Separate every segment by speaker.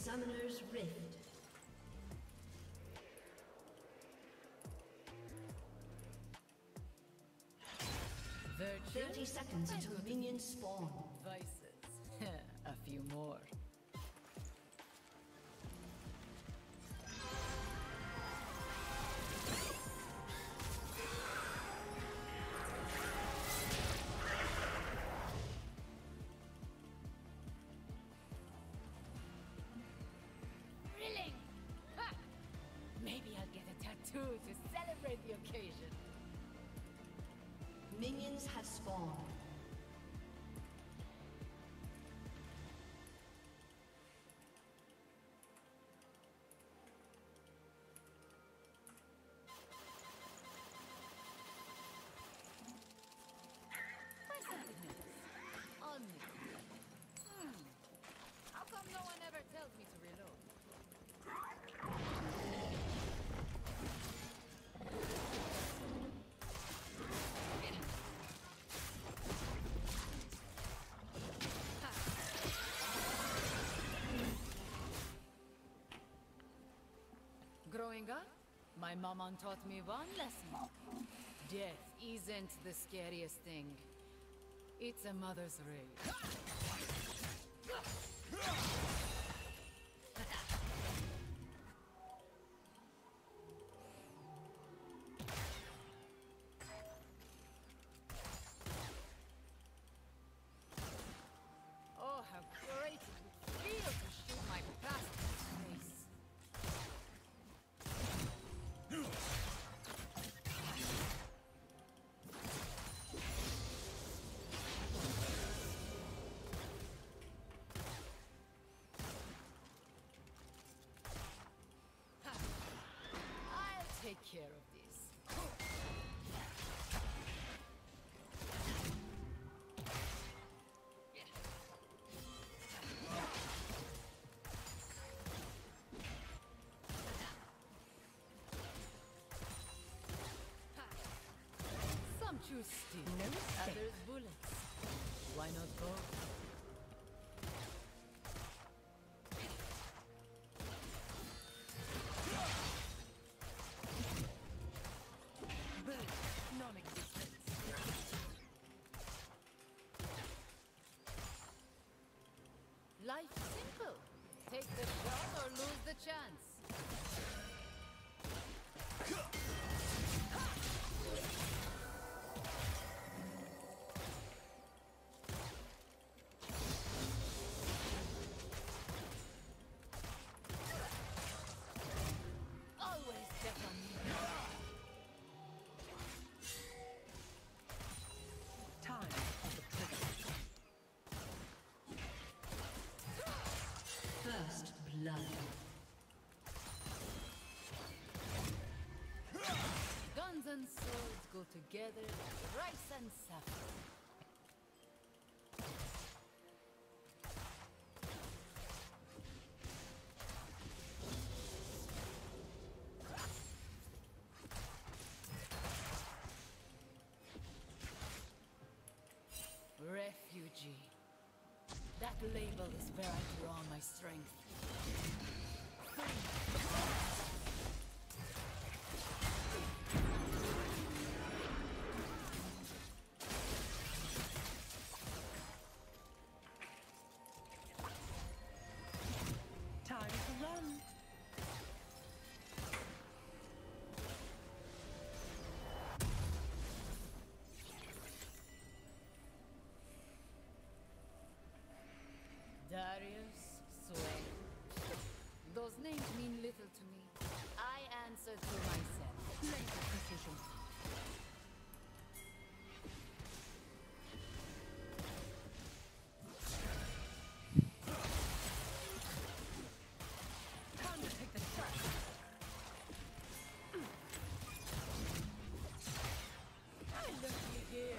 Speaker 1: Summoner's Rift.
Speaker 2: Virtue?
Speaker 1: 30 seconds until minions spawn.
Speaker 2: Vices. A few more.
Speaker 3: Thrilling! Ha! Maybe I'll get a tattoo to celebrate the occasion.
Speaker 1: Minions have spawned.
Speaker 3: Where's something else? On me. How come no one ever tells me to reload? Growing up, my mama taught me one lesson. Death isn't the scariest thing. It's a mother's rage. Oh, how great it would feel to shoot my past face. I'll take care of this. Some choose steel, others bullets. Why not both? Non-existent. Life's simple. Take the shot or lose the chance. Always step on me.
Speaker 4: Time for the trigger.
Speaker 1: First blood.
Speaker 3: Guns and swords go together like rice and saffron. Refugee. That label is where I draw my strength.
Speaker 4: Time to run.
Speaker 3: Darius, Sway. Those names mean little to me. I answer to myself.
Speaker 4: Laser precision. Time to take the shot.
Speaker 3: I look you here.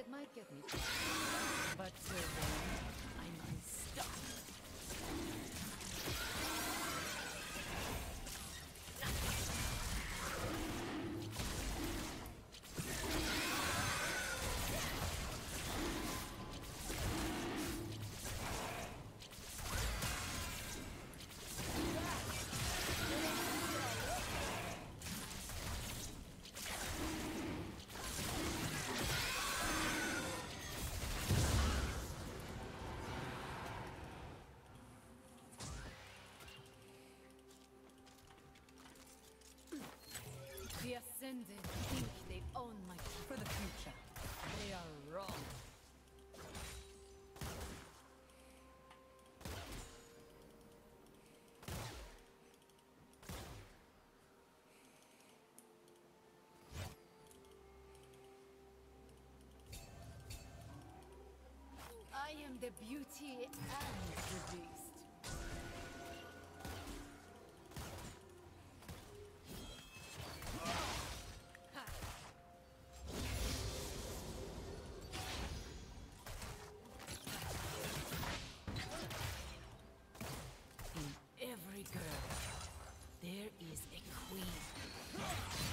Speaker 3: It might get me, but till then, I'm unstoppable. The Ascended think they own my
Speaker 4: For the future.
Speaker 3: They are wrong. I am the beauty and the beast. In every girl, there is a queen.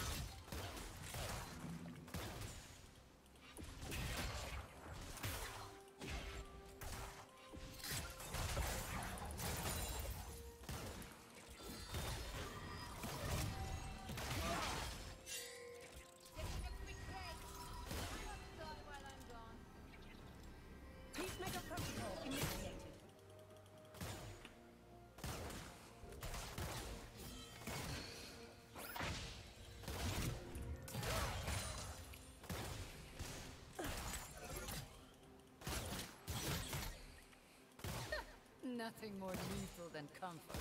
Speaker 4: Peacemaker protocol initiated.
Speaker 3: Nothing more lethal than comfort.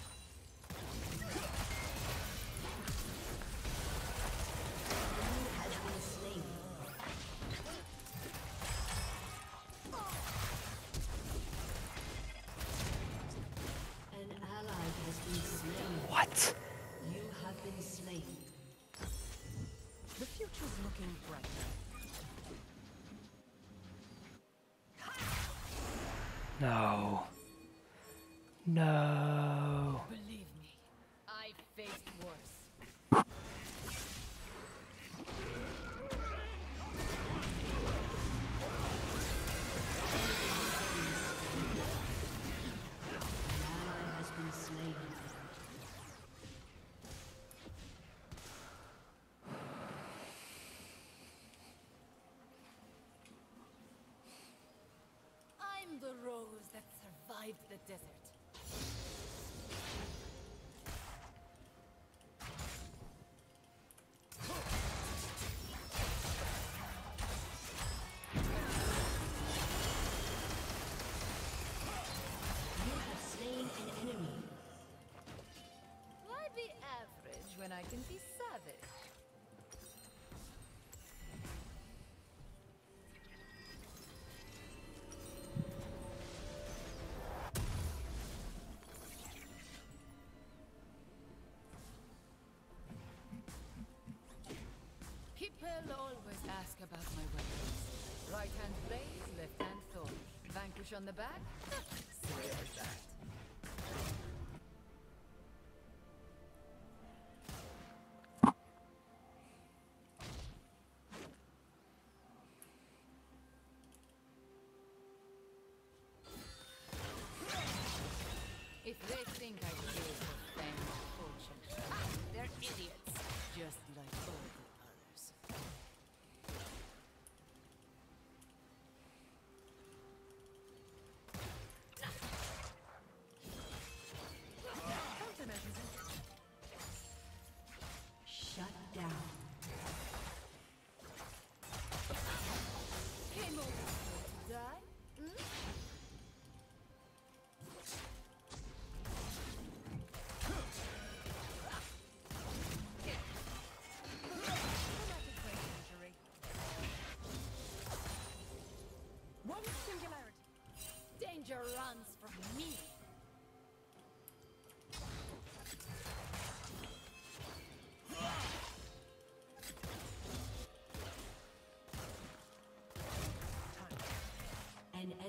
Speaker 1: Has been slain. An ally has been slain.
Speaker 5: What?
Speaker 1: You have been slain.
Speaker 4: The future's looking bright.
Speaker 5: No. No.
Speaker 3: Believe me, I faced worse.
Speaker 1: An ally has been slain.
Speaker 3: I'm the rose that survived the desert.
Speaker 1: You have slain an enemy.
Speaker 3: Why be average when I can be savage? People always ask about my weapons. Right hand blade, left hand sword. Vanquish on the back? Silly as that. If they think I do it for fame or fortune, they're idiots, just like all the others.
Speaker 1: Shut down.
Speaker 3: Came over to die?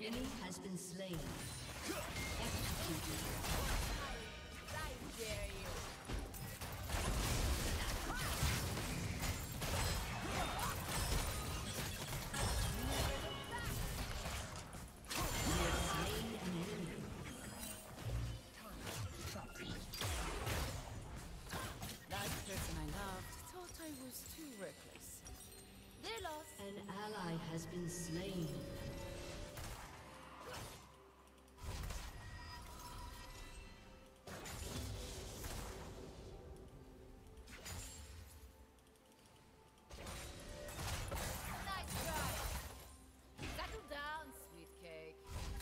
Speaker 1: enemy has been slain. Executed.
Speaker 3: I dare you. That person I loved thought I was too reckless. They lost.
Speaker 1: An ally has been slain.
Speaker 3: Nice try. Settle down, sweet cake.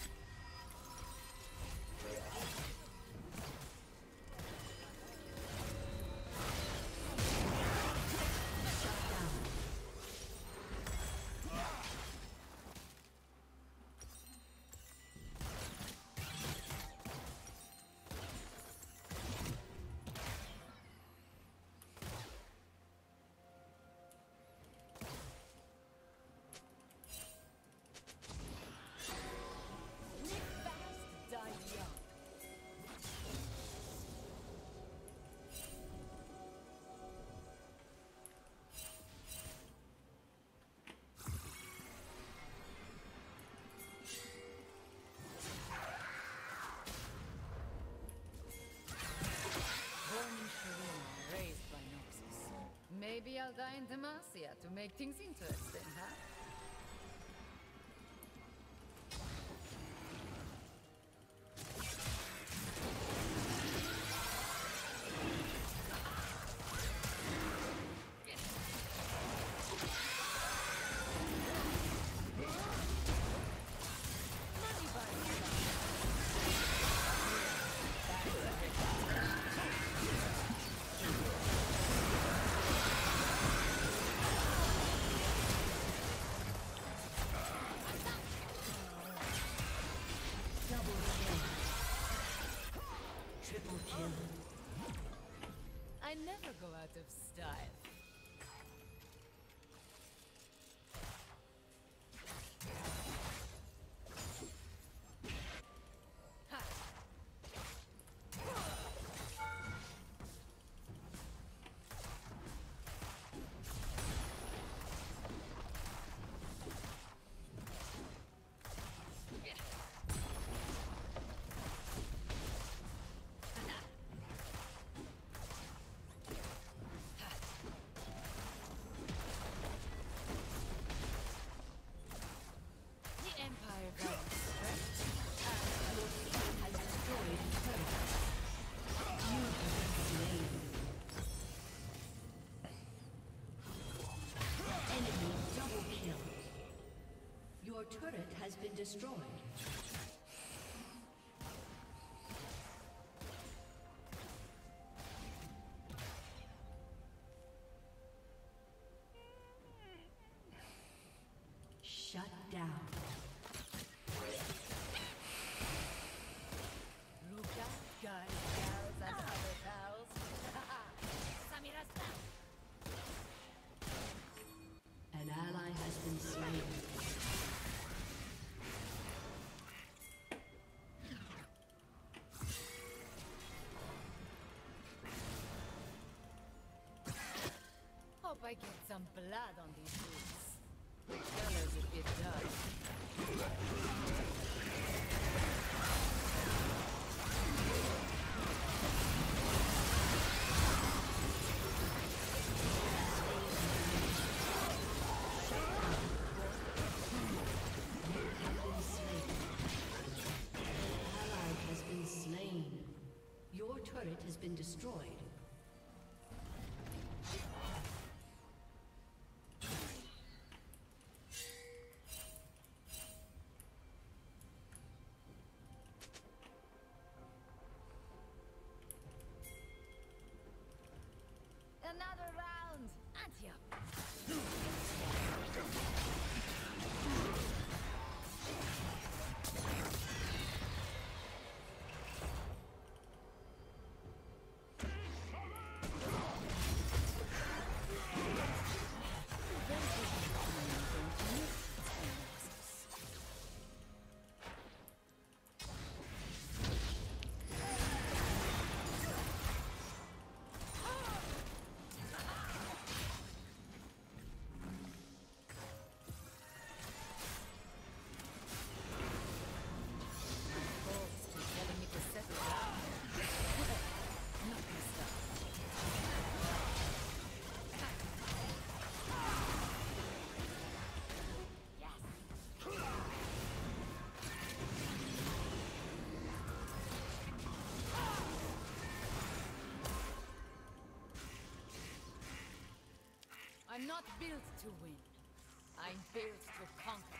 Speaker 3: Live fast, die young. Born in Sharina, raised by Noxus. Maybe I'll die in Demacia to make things interesting, huh? Money buys stuff.
Speaker 1: Double kill. Triple kill.
Speaker 3: I never go out of style. Ha! The Empire values strength.
Speaker 1: Your team has destroyed a turret. You have been slain. Enemy double kill. Your turret has been destroyed. Shut down.
Speaker 3: Look out, guys, gals, and other pals. Samirasta!
Speaker 1: An ally has been slain.
Speaker 3: Hope I get some blood on these boots. The color's a bit dark.
Speaker 1: Ally has been slain. Your turret has been destroyed.
Speaker 3: Another round! Antioch! not built to win. I'm built to conquer.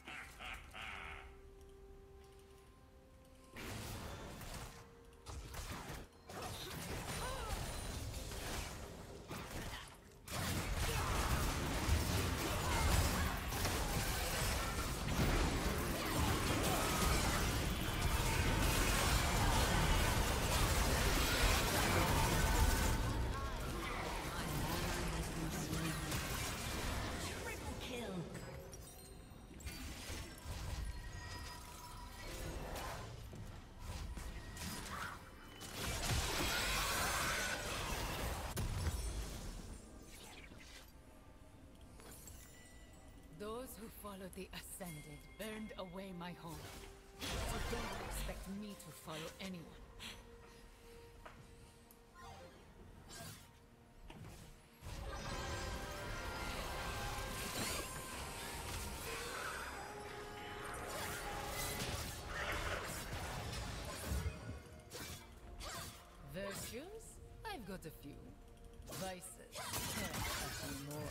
Speaker 3: Those who followed the Ascended burned away my home. So don't expect me to follow anyone. Virtues? I've got a few. Vices? A few more.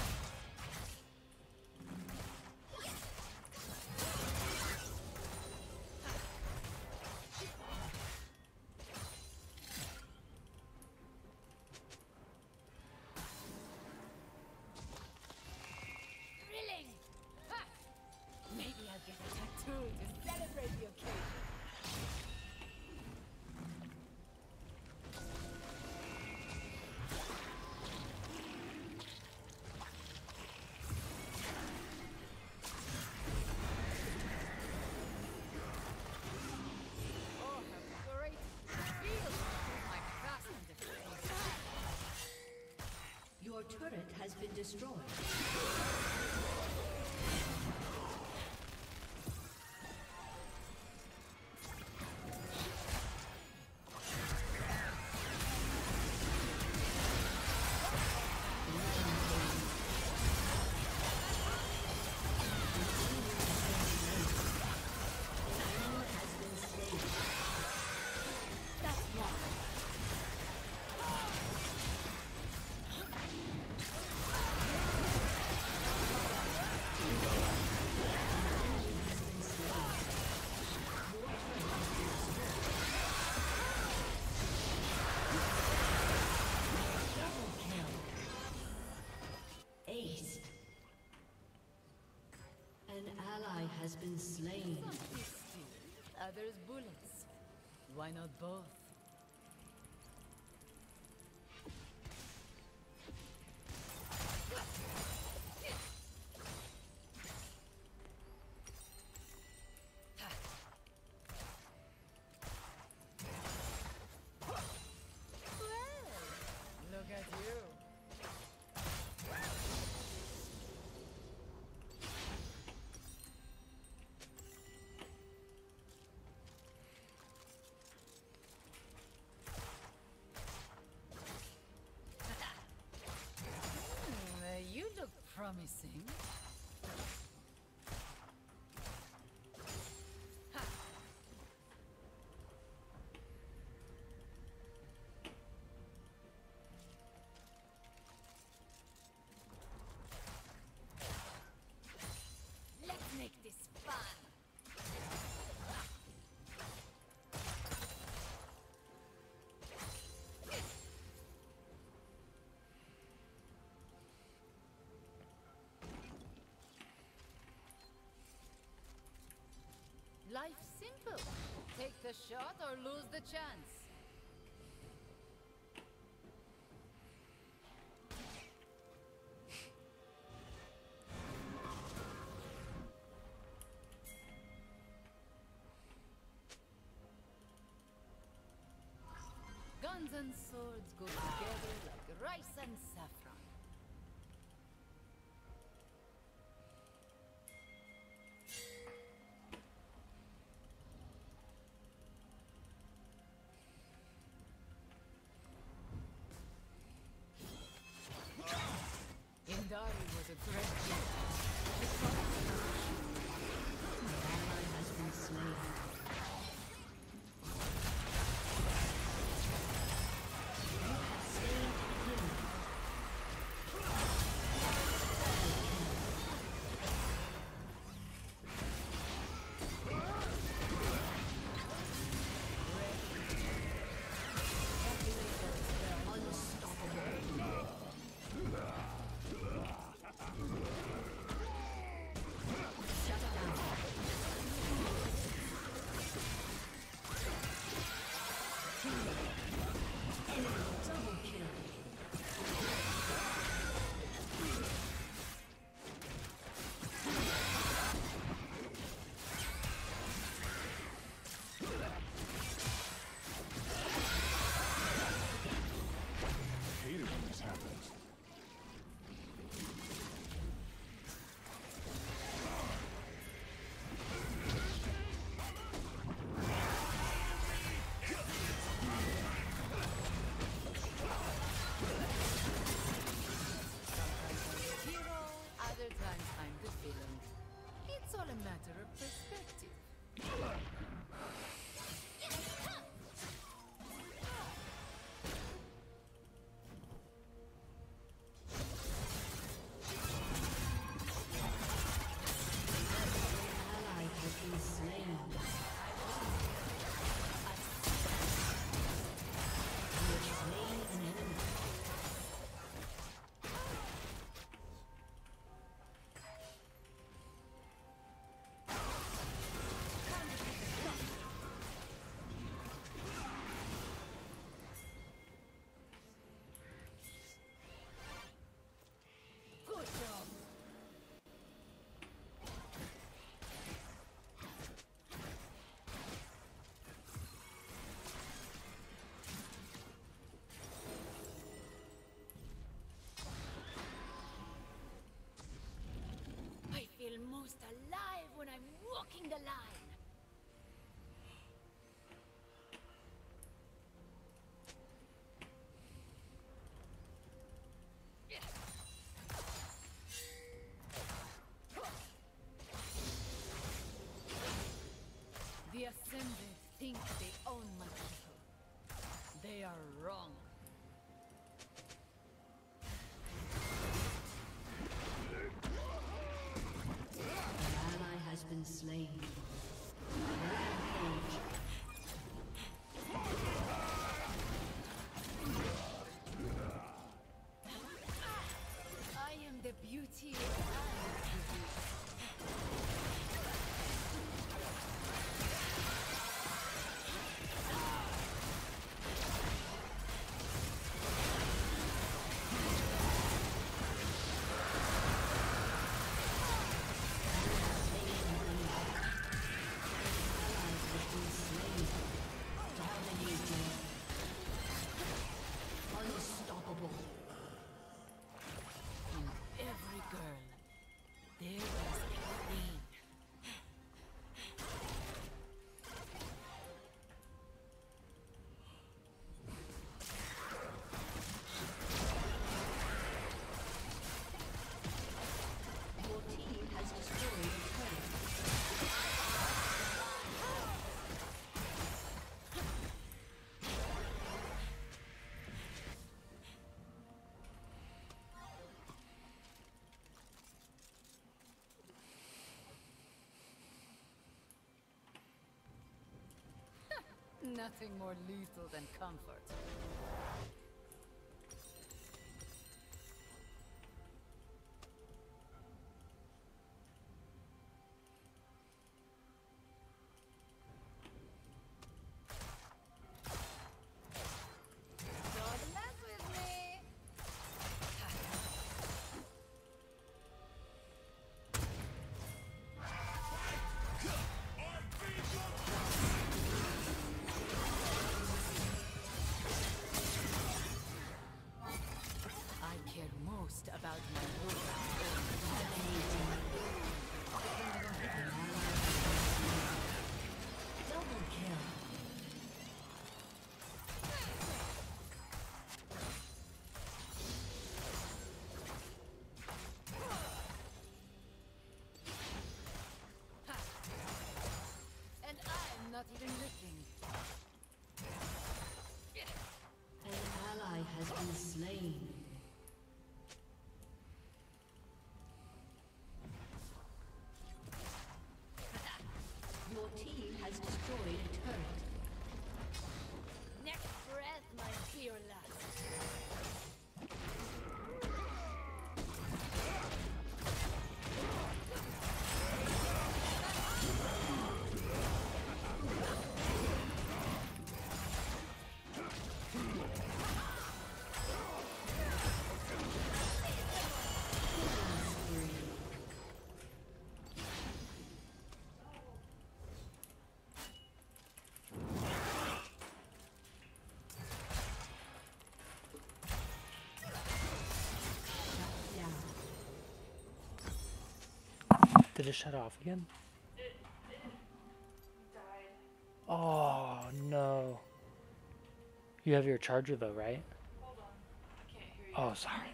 Speaker 3: Thrilling! Ha! Maybe I'll get a tattoo to celebrate the occasion. Oh, how great it feels to put my trust in the face.
Speaker 1: Your turret has been destroyed. Aced. An ally has been slain.
Speaker 3: Some is steel, others bullets. Why not both? Well, look at you. You look promising. Ha. Let's make this fun. Life's simple. Take the shot or lose the chance. Guns and swords go together like rice and saffron. Indari was a great leader.
Speaker 1: An ally has been slain. You have saved him. Enemy double kill.
Speaker 6: Hate it when this happens.
Speaker 3: Hero, other times I'm the villain. It's all a matter of perspective.
Speaker 1: Ally has been slain. You have slain an enemy.
Speaker 3: Good job. I feel most alive when I'm walking the line. The Ascended think they own my people. They are wrong.
Speaker 1: An ally has been slain. Rampage.
Speaker 3: I am the beauty and the beast.
Speaker 1: Unstoppable.
Speaker 3: In every girl, there is a queen.
Speaker 1: Your team has destroyed a turret.
Speaker 3: Nothing more lethal than comfort. Don't mess with me!
Speaker 5: Did it shut off again?
Speaker 1: It died.
Speaker 5: Oh no. You have your charger though, right?
Speaker 1: Hold on. I can't hear you.
Speaker 5: Oh, sorry.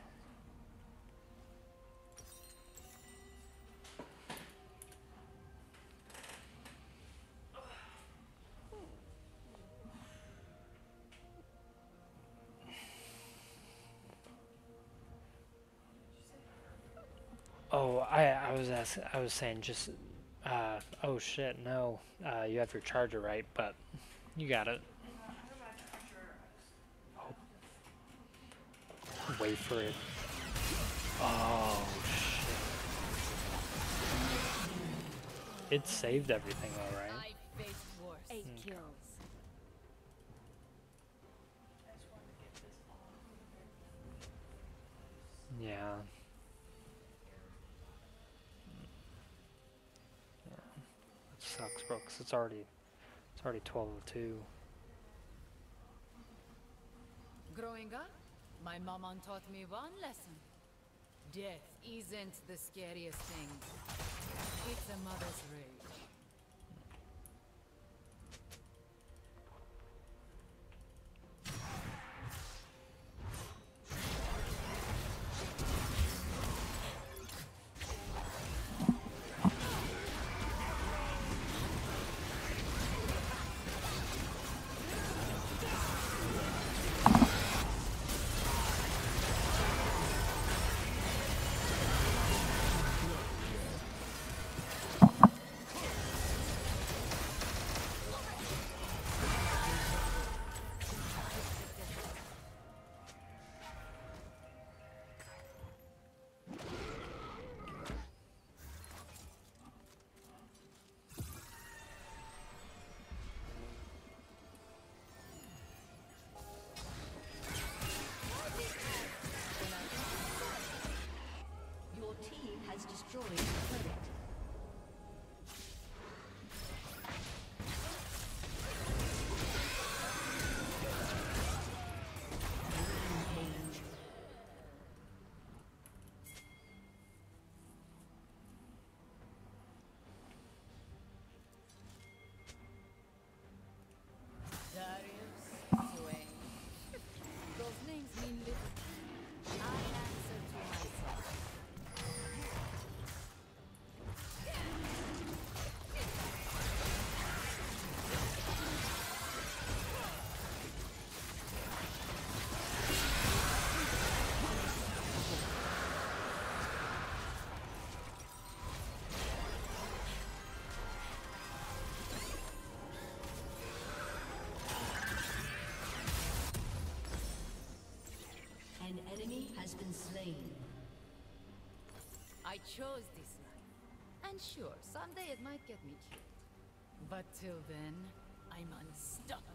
Speaker 5: Oh, I was saying just, oh shit, no, you have your charger right, but you got it.
Speaker 1: I have my charger.
Speaker 5: Wait for it. Oh shit. It saved everything alright.
Speaker 3: I faced worse.
Speaker 4: 8 kills.
Speaker 1: I just wanted to get this off.
Speaker 5: Yeah. It sucks, bro, 'cause it's already 12:02.
Speaker 3: Growing up, my mama taught me one lesson. Death isn't the scariest thing. It's a mother's rage.
Speaker 4: Your team has destroyed the turret. Rampage.
Speaker 3: Darius, Swain. Those names mean little. I answer to myself.
Speaker 4: An enemy has been slain.
Speaker 3: I chose this life. And sure, someday it might get me killed. But till then, I'm unstoppable.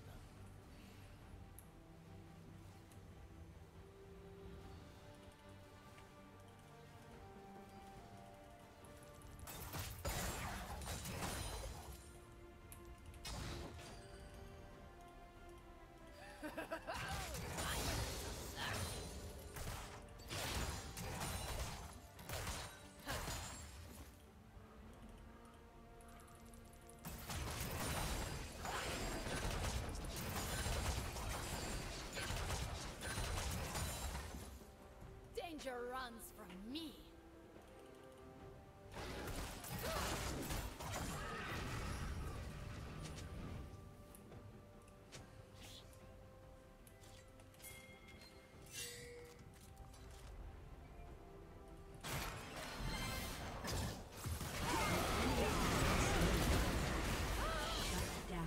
Speaker 3: Danger runs from me.
Speaker 4: Down.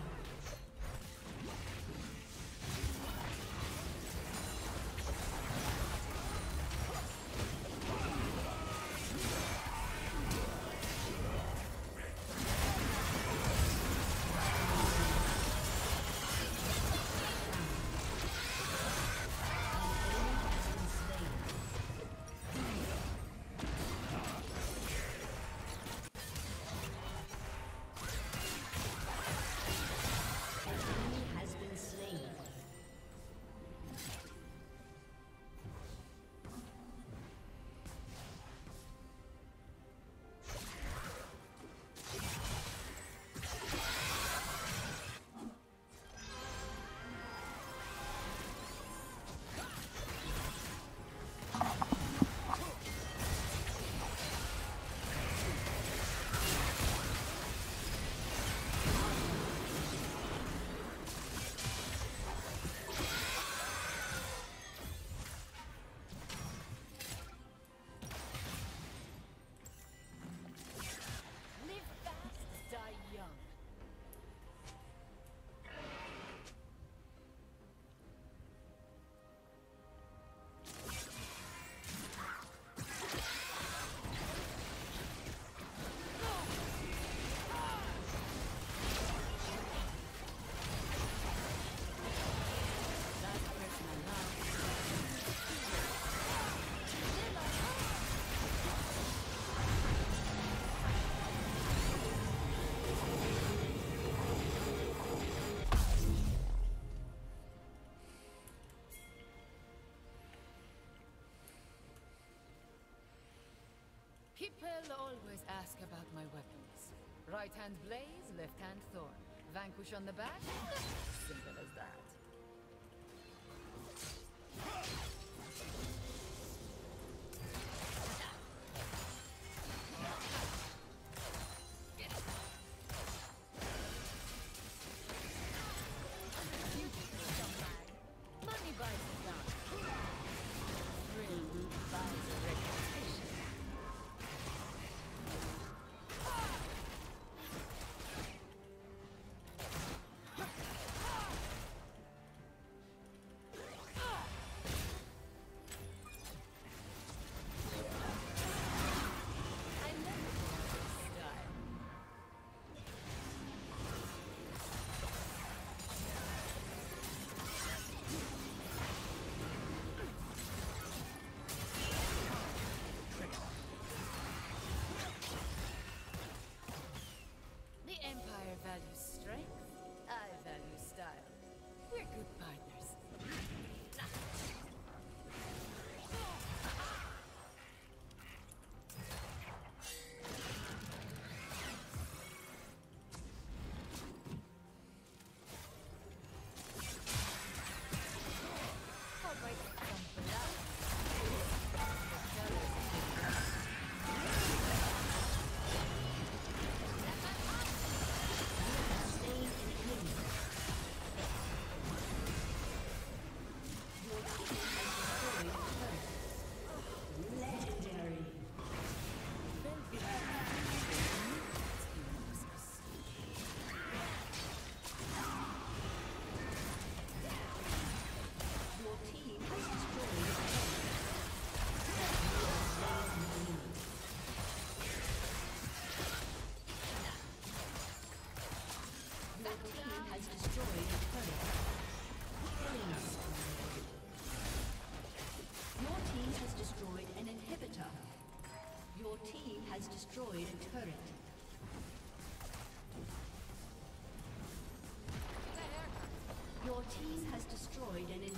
Speaker 3: People always ask about my weapons. Right hand blaze, left hand thorn. Vanquish on the back? Simple as that. Money buys the gun. Thrill buys a reputation. I never thought this style. The Empire values strength. I value style. We're good partners. How about some blood?
Speaker 4: Legendary. Your team has destroyed. Your team has destroyed a turret. Killing spree. Your team has destroyed an inhibitor. Your team has destroyed a turret. Your team has destroyed an inhibitor.